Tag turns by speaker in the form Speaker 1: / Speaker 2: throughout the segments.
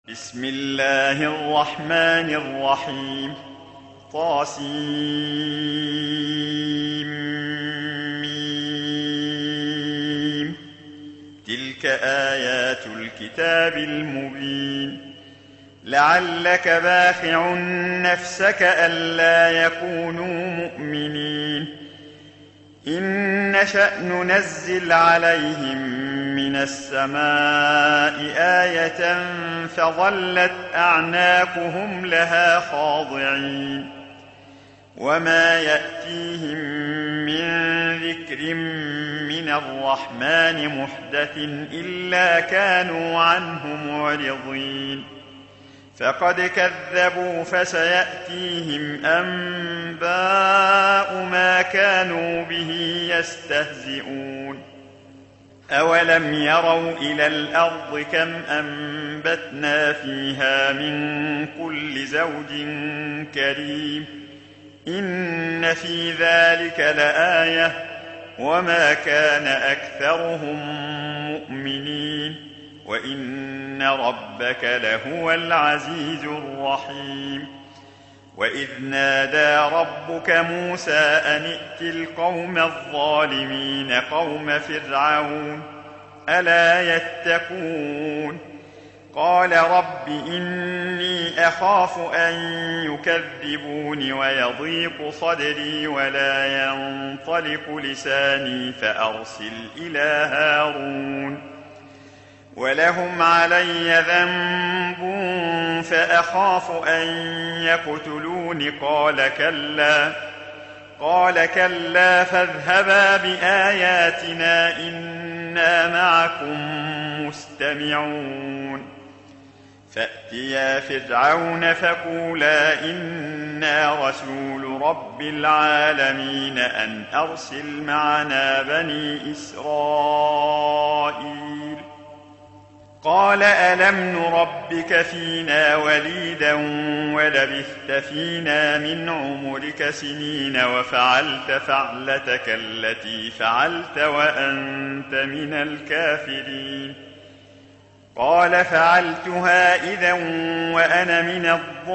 Speaker 1: بسم الله الرحمن الرحيم طاسيم. تلك آيات الكتاب المبين. لعلك باخع نفسك ألا يكونوا مؤمنين. إن نشأ ننزل عليهم من السماء آية فظلت أعناقهم لها خاضعين. وما يأتيهم من ذكر من الرحمن محدث إلا كانوا عنه معرضين. فقد كذبوا فسيأتيهم أنباء ما كانوا به يستهزئون. أولم يروا إلى الأرض كم أنبتنا فيها من كل زوج كريم. إن في ذلك لآية وما كان أكثرهم مؤمنين وإن ربك لهو العزيز الرحيم. وإذ نادى ربك موسى أن ائت القوم الظالمين قوم فرعون ألا يتقون. قال رب إني أخاف أن يكذبون ويضيق صدري ولا ينطلق لساني فأرسل إلى هارون ولهم علي ذنب فأخاف أن يقتلون. قال كلا فاذهبا بآياتنا إنا معكم مستمعون. فأتيا فرعون فقولا إنا رسول رب العالمين أن أرسل معنا بني إسرائيل. قال ألم نربك فينا وليدا ولبثت فينا من عمرك سنين وفعلت فعلتك التي فعلت وأنت من الكافرين. قال فعلتها إذا وأنا من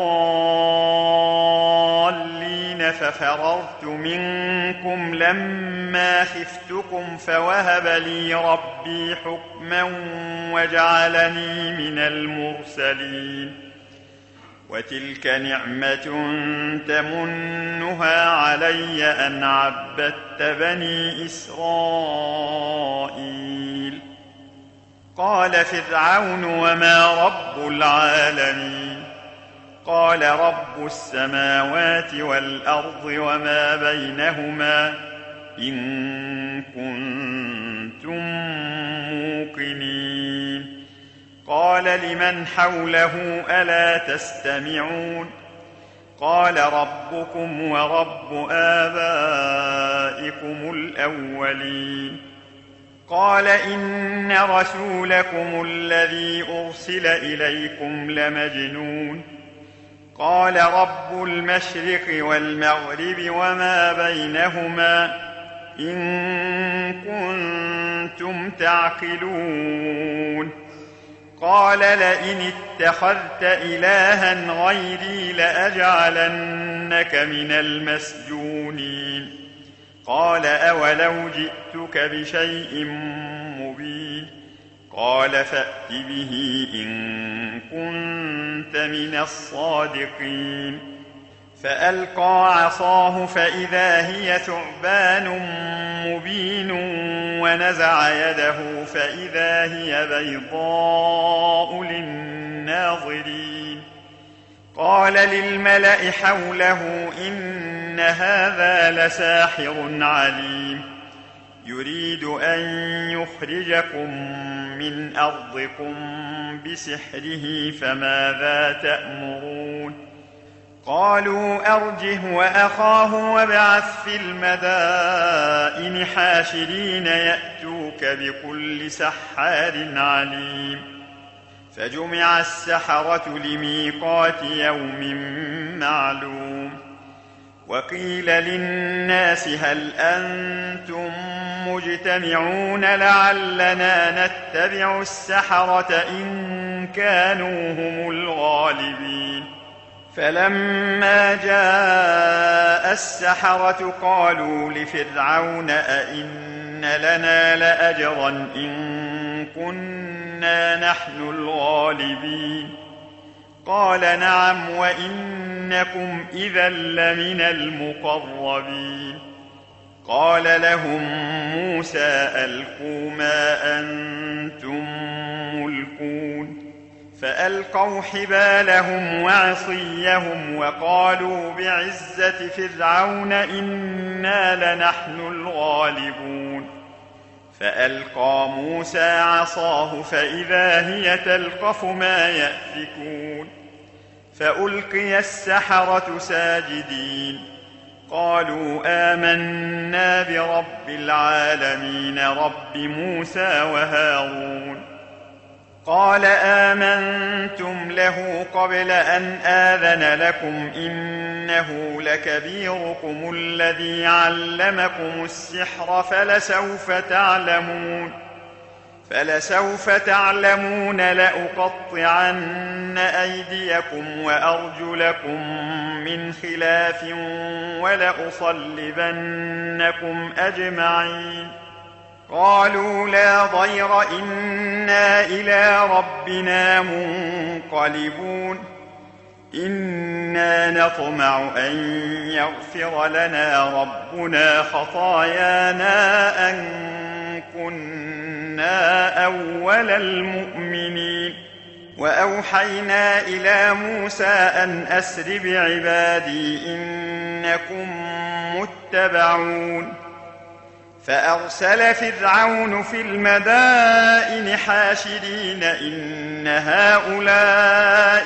Speaker 1: الضالين ففررت منكم لما خفتكم فوهب لي ربي حكما وجعلني من المرسلين. وتلك نعمة تمنها علي أن عبدت بني إسرائيل. قال فرعون وما رب العالمين. قال رب السماوات والأرض وما بينهما إن كنتم موقنين. قال لمن حوله ألا تستمعون. قال ربكم ورب آبائكم الأولين. قال إن رسولكم الذي أرسل إليكم لمجنون. قال رب المشرق والمغرب وما بينهما إن كنتم تعقلون. قال لئن اتخذت إلها غيري لأجعلنك من المسجونين. قال أولو جئتك بشيء مبين. قال فأت به إن كنت من الصادقين. فألقى عصاه فإذا هي ثعبان مبين ونزع يده فإذا هي بيضاء للناظرين. قال للملأ حوله إن هذا لساحر عليم يريد أن يخرجكم من أرضكم بسحره فماذا تأمرون. قالوا أرجه وأخاه وابعث في المدائن حاشرين يأتوك بكل سحار عليم. فجمع السحرة لميقات يوم معلوم. وقيل للناس هل أنتم مجتمعون لعلنا نتبع السحرة إن كانوا هم الغالبين. فلما جاء السحرة قالوا لفرعون أئن لنا لأجرا إن كنا نحن الغالبين. قال نعم وإنكم إذا لمن المقربين. قال لهم موسى ألقوا ما أنتم ملقون. فألقوا حبالهم وعصيهم وقالوا بعزة فرعون إنا لنحن الغالبون. فألقى موسى عصاه فإذا هي تلقف ما يأفكون. فألقي السحرة ساجدين قالوا آمنا برب العالمين رب موسى وهارون. قال آمنتم له قبل أن آذن لكم إنه لكبيركم الذي علمكم السحر فلسوف تعلمون لأقطعن أيديكم وأرجلكم من خلاف ولأصلبنكم أجمعين. قالوا لا ضير إنا إلى ربنا منقلبون. إنا نطمع أن يغفر لنا ربنا خطايانا أن كنا أول المؤمنين. وأوحينا إلى موسى أن أسر بعبادي إنكم متبعون. فأرسل فرعون في المدائن حاشرين إن هؤلاء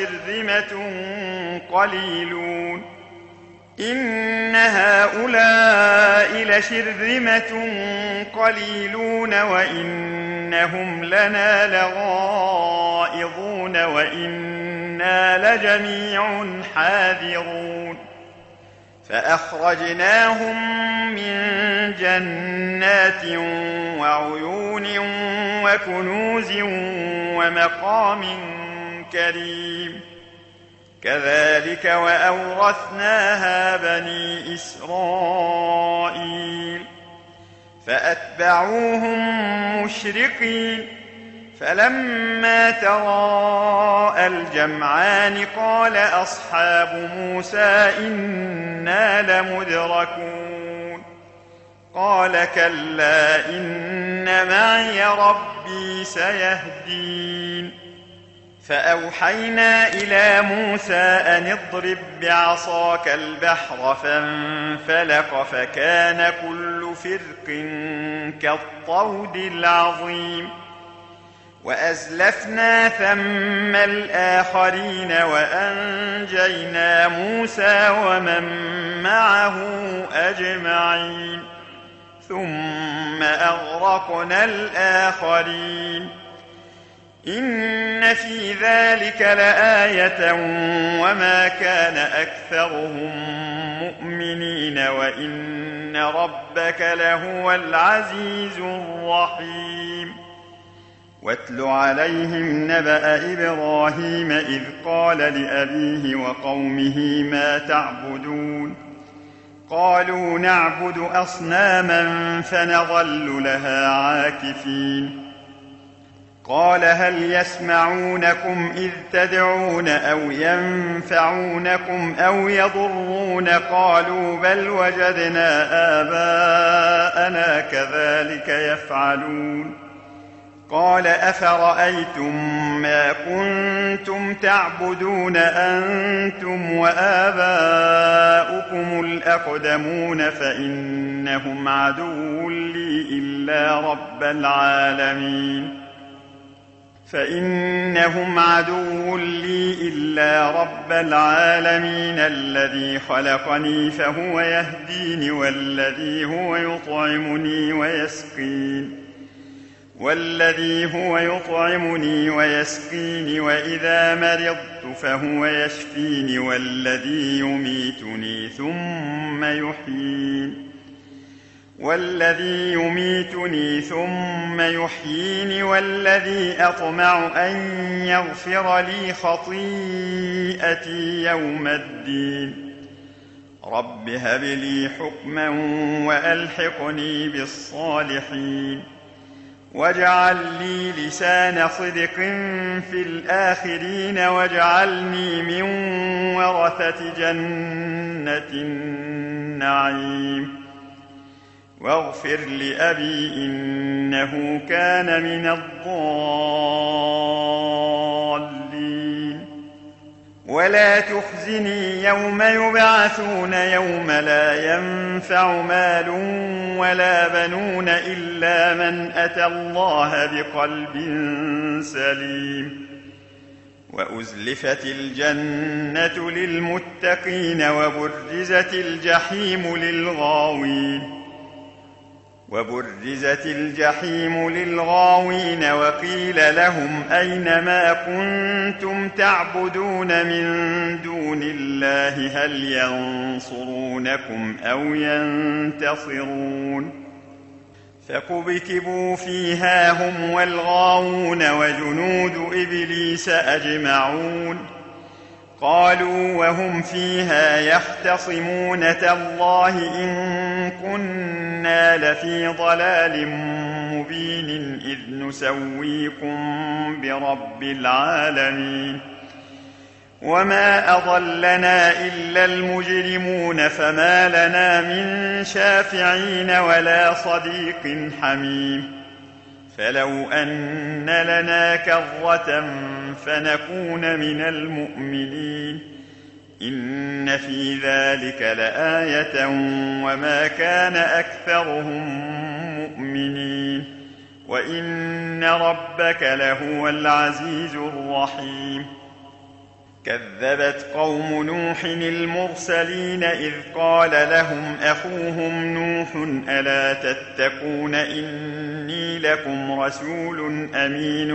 Speaker 1: لشرذمة قليلون وإنهم لنا لغائظون وإنا لجميع حاذرون. فأخرجناهم من جنات وعيون وكنوز ومقام كريم. كذلك وأورثناها بني إسرائيل. فأتبعوهم مشرقين. فلما تراءى الجمعان قال أصحاب موسى إنا لمدركون. قال كلا إن معي ربي سيهدين. فأوحينا إلى موسى أن اضرب بعصاك البحر فانفلق فكان كل فرق كالطود العظيم. وأزلفنا ثم الآخرين وأنجينا موسى ومن معه أجمعين ثم أغرقنا الآخرين. إن في ذلك لآية وما كان أكثرهم مؤمنين وإن ربك لهو العزيز الرحيم. واتل عليهم نبأ إبراهيم إذ قال لأبيه وقومه ما تعبدون. قالوا نعبد أصناما فنظل لها عاكفين. قال هل يسمعونكم إذ تدعون أو ينفعونكم أو يضرون؟ قالوا بل وجدنا آباءنا كذلك يفعلون. قال أفرأيتم ما كنتم تعبدون أنتم وآباؤكم الأقدمون فإنهم عدو لي إلا رب العالمين الذي خلقني فهو يهدين والذي هو يطعمني ويسقين وإذا مرضت فهو يشفين والذي يميتني ثم يحيين والذي يميتني ثم يحييني والذي أطمع أن يغفر لي خطيئتي يوم الدين رب هب لي حكما وألحقني بالصالحين واجعل لي لسان صدق في الآخرين واجعلني من ورثة جنة النعيم واغفر لأبي إنه كان من الضالين ولا تخزني يوم يبعثون يوم لا ينفع مال ولا بنون إلا من أتى الله بقلب سليم وأزلفت الجنة للمتقين وبرزت الجحيم للغاوين وقيل لهم أين ما كنتم تعبدون من دون الله هل ينصرونكم أو ينتصرون فكبكبوا فيها هم والغاوون وجنود إبليس أجمعون قالوا وهم فيها يختصمون تالله إن كنا لفي ضلال مبين إذ نسويكم برب العالمين وما أضلنا إلا المجرمون فما لنا من شافعين ولا صديق حميم فلو أن لنا كرة فنكون من المؤمنين إن في ذلك لآية وما كان أكثرهم مؤمنين وإن ربك لهو العزيز الرحيم كذبت قوم نوح المرسلين إذ قال لهم أخوهم نوح ألا تتقون إني لكم رسول أمين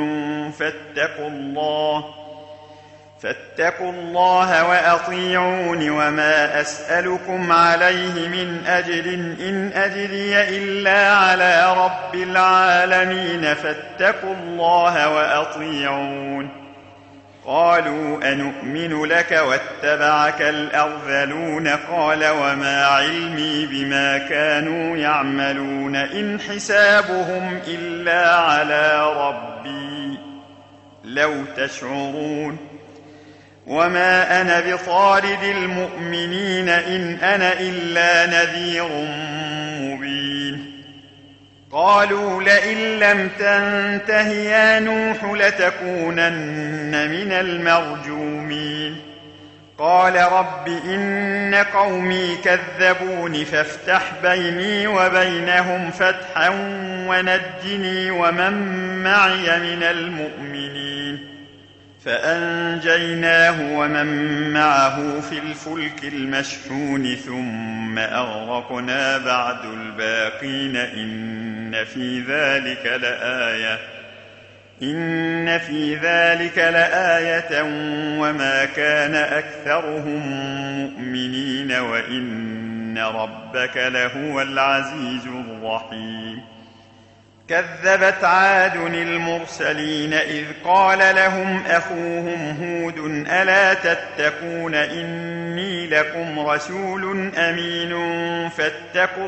Speaker 1: فاتقوا الله وأطيعون وما أسألكم عليه من أجر إن أجري إلا على رب العالمين فاتقوا الله وأطيعون قالوا أنؤمن لك واتبعك الأرذلون قال وما علمي بما كانوا يعملون إن حسابهم إلا على ربي لو تشعرون وما أنا بطارد المؤمنين إن أنا إلا نذير مبين قالوا لئن لم تنته يا نوح لتكونن من المرجومين قال رب إن قومي كذبون فافتح بيني وبينهم فتحا ونجني ومن معي من المؤمنين فأنجيناه ومن معه في الفلك المشحون ثم أغرقنا بعد الباقين إن في ذلك لآية وما كان أكثرهم مؤمنين وإن ربك لهو العزيز الرحيم كذبت عاد المرسلين إذ قال لهم أخوهم هود ألا تتقون إني لكم رسول أمين فاتقوا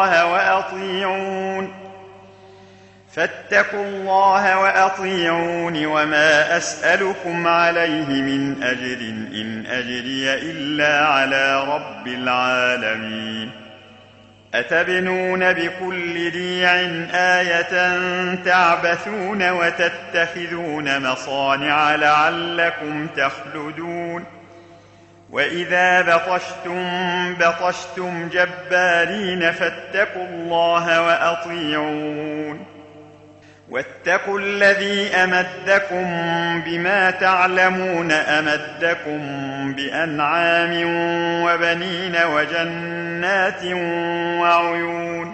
Speaker 1: الله وأطيعون وما أسألكم عليه من أجر إن أجري إلا على رب العالمين أتبنون بكل ريع آية تعبثون وتتخذون مصانع لعلكم تخلدون وإذا بطشتم جبارين فاتقوا الله وأطيعون واتقوا الذي أمدكم بما تعلمون أمدكم بأنعام وبنين وجنات وعيون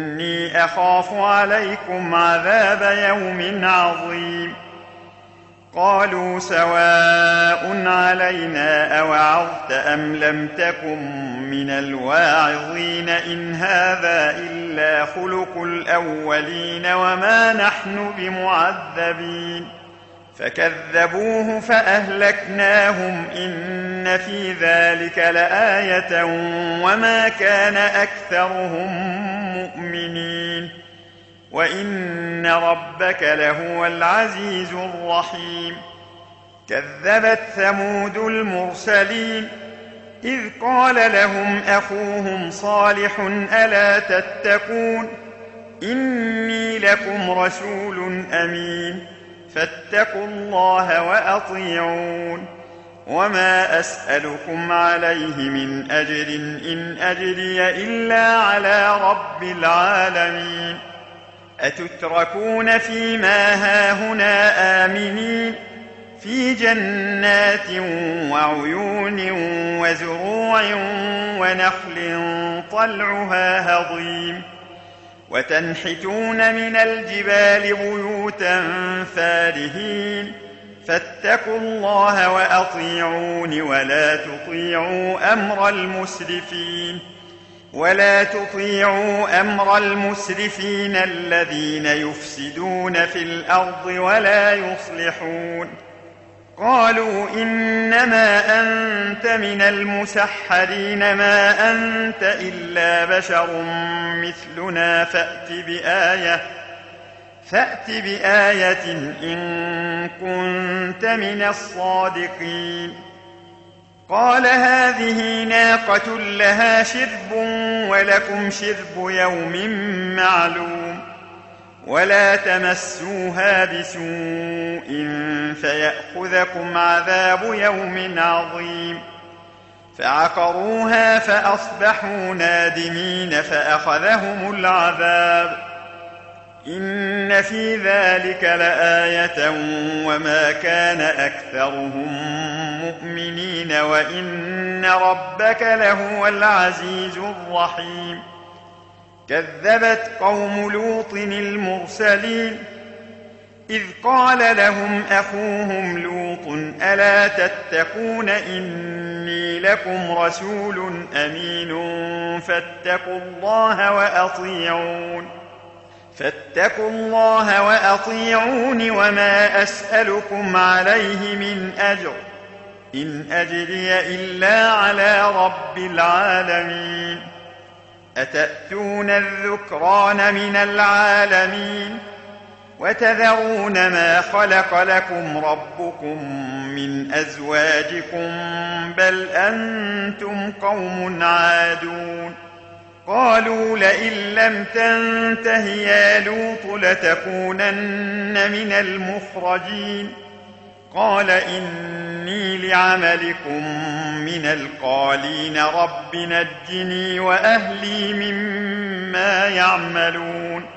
Speaker 1: إني أخاف عليكم عذاب يوم عظيم قالوا سواء علينا أوعظت أم لم تكن من الواعظين إن هذا إلا خلق الأولين وما نحن بمعذبين فكذبوه فأهلكناهم إن في ذلك لآية وما كان أكثرهم مؤمنين وإن ربك لهو العزيز الرحيم كذبت ثمود المرسلين إذ قال لهم أخوهم صالح ألا تتقون إني لكم رسول أمين فاتقوا الله وأطيعون وما أسألكم عليه من أجر إن أجري إلا على رب العالمين أتتركون فيما هاهنا آمنين في جنات وعيون وزروع ونخل طلعها هضيم وتنحتون من الجبال بيوتا فارهين فاتقوا الله وأطيعون ولا تطيعوا أمر المسرفين الذين يفسدون في الأرض ولا يصلحون قالوا إنما أنت من المسحرين ما أنت إلا بشر مثلنا فأت بآية إن كنت من الصادقين قال هذه ناقة لها شرب ولكم شرب يوم معلوم ولا تمسوها بسوء فيأخذكم عذاب يوم عظيم فعقروها فأصبحوا نادمين فأخذهم العذاب إن في ذلك لآية وما كان أكثرهم مؤمنين وإن ربك لهو العزيز الرحيم كذبت قوم لوط المرسلين إذ قال لهم أخوهم لوط ألا تتقون إني لكم رسول أمين فاتقوا الله وأطيعون وما أسألكم عليه من أجر إن أجري إلا على رب العالمين أتأتون الذكران من العالمين وتذرون ما خلق لكم ربكم من أزواجكم بل أنتم قوم عادون قالوا لئن لم تنته يا لوط لتكونن من المخرجين قال إني لعملكم من القالين رب نجني وأهلي مما يعملون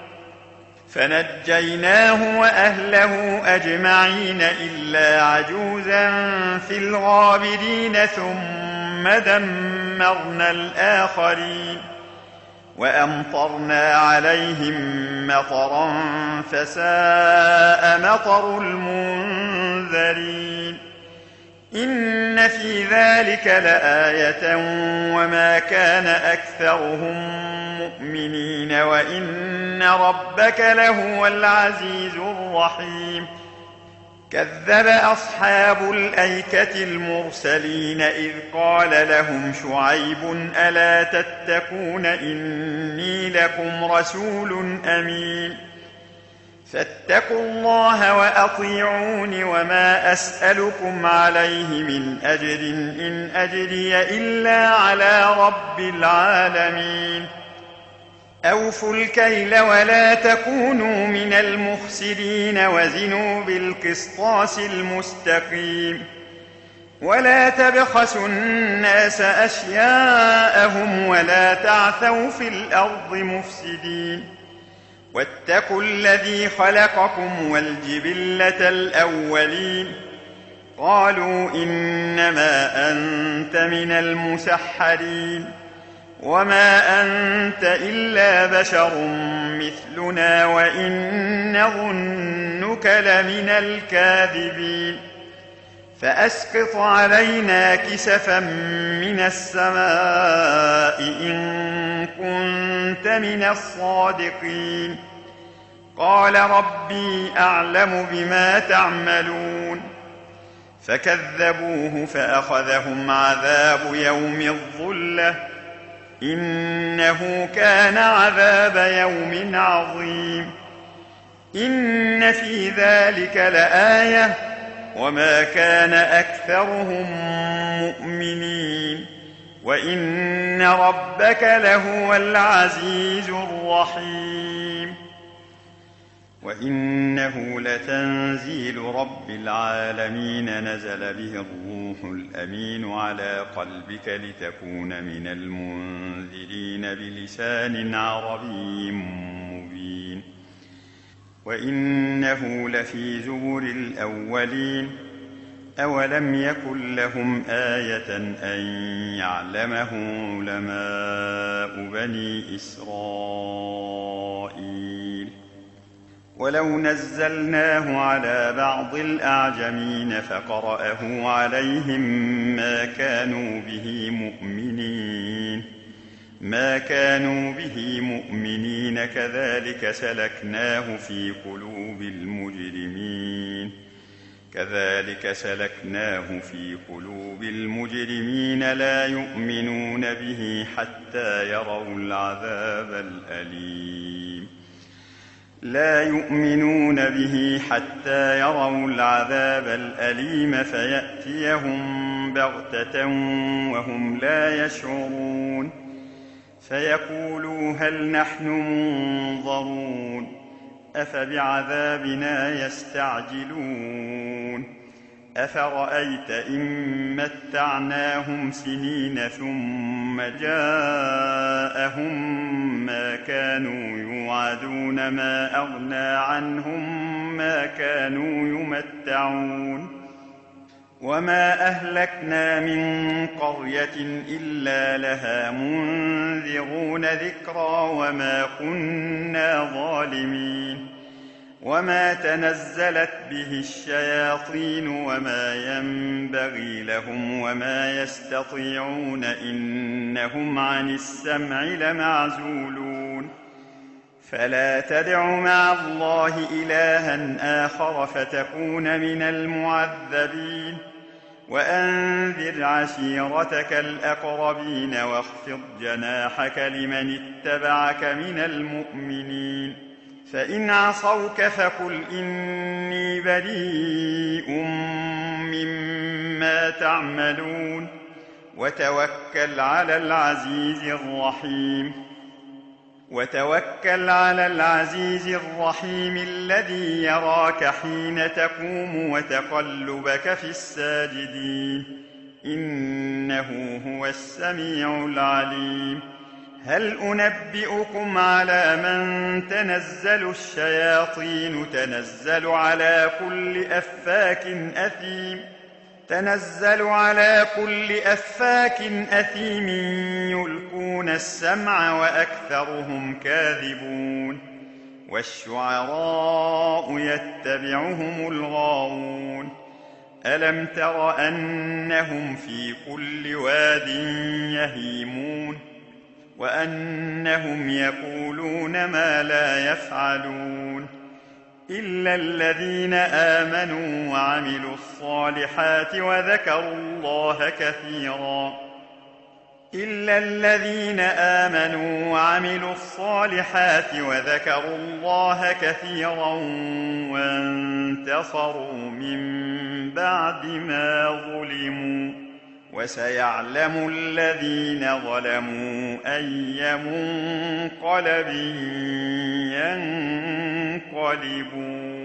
Speaker 1: فنجيناه وأهله أجمعين إلا عجوزا في الغابرين ثم دمرنا الآخرين وأمطرنا عليهم مطرا فساء مطر المنذرين إن في ذلك لآية وما كان أكثرهم مؤمنين وإن ربك لهو العزيز الرحيم كذب أصحاب الأيكة المرسلين إذ قال لهم شعيب ألا تتقون إني لكم رسول أمين فاتقوا الله وأطيعون وما أسألكم عليه من أجر إن أجري إلا على رب العالمين أوفوا الكيل ولا تكونوا من المخسرين وزنوا بالقسطاس المستقيم ولا تبخسوا الناس أشياءهم ولا تعثوا في الأرض مفسدين واتقوا الذي خلقكم والجبلة الأولين قالوا إنما أنت من المسحرين وما أنت إلا بشر مثلنا وإن نظنك لمن الكاذبين فأسقط علينا كسفا من السماء إن كنت من الصادقين قال ربي أعلم بما تعملون فكذبوه فأخذهم عذاب يوم الظلة إنه كان عذاب يوم عظيم إن في ذلك لآية وما كان أكثرهم مؤمنين وإن ربك لهو العزيز الرحيم وإنه لتنزيل رب العالمين نزل به الروح الأمين على قلبك لتكون من المنذرين بلسان عربي مبين وإنه لفي زبر الأولين أولم يكن لهم آية أن يعلمه علماء بني إسرائيل ولو نزلناه على بعض الأعجمين فقرأه عليهم ما كانوا به مؤمنين كذلك سلكناه في قلوب المجرمين لا يؤمنون به حتى يروا العذاب الأليم فيأتيهم بغتة وهم لا يشعرون فيقولوا هل نحن منظرون أفبعذابنا يستعجلون أفرأيت إن متعناهم سنين ثم جاءهم ما كانوا يوعدون ما أغنى عنهم ما كانوا يمتعون وما أهلكنا من قرية إلا لها منذرون ذكرى وما كنا ظالمين وما تنزلت به الشياطين وما ينبغي لهم وما يستطيعون إنهم عن السمع لمعزولون فلا تدع مع الله إلها آخر فتكون من المعذبين وأنذر عشيرتك الأقربين واخفض جناحك لمن اتبعك من المؤمنين فإن عصوك فقل إني بريء مما تعملون وتوكل على العزيز الرحيم الذي يراك حين تقوم وتقلبك في الساجدين إنه هو السميع العليم هل أنبئكم على من تنزل الشياطين تنزل على كل أفاك أثيم يلقون السمع وأكثرهم كاذبون والشعراء يتبعهم الغاوون ألم تر أنهم في كل واد يهيمون وأنهم يقولون ما لا يفعلون إلا الذين آمنوا وعملوا الصالحات وذكروا الله كثيرا وانتصروا من بعد ما ظلموا وسيعلم الذين ظلموا أي منقلب ينقلبون